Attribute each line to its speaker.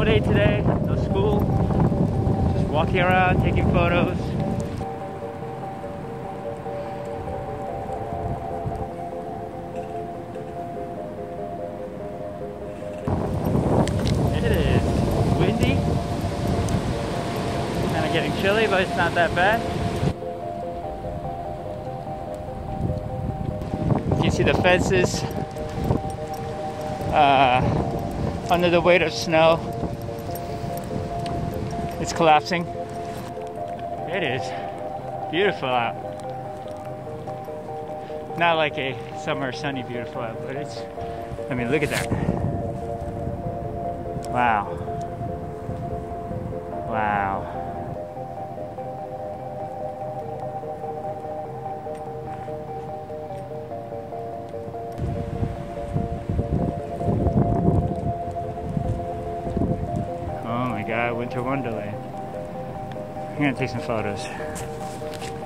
Speaker 1: snow day today, no school. Just walking around, taking photos. It is windy. Kind of getting chilly, but it's not that bad. You can see the fences under the weight of snow. It's collapsing. It is beautiful out. Not like a summer sunny beautiful out, but it's, I mean, look at that. Wow. Wow. Oh my God, Winter Wonderland. I'm gonna take some photos.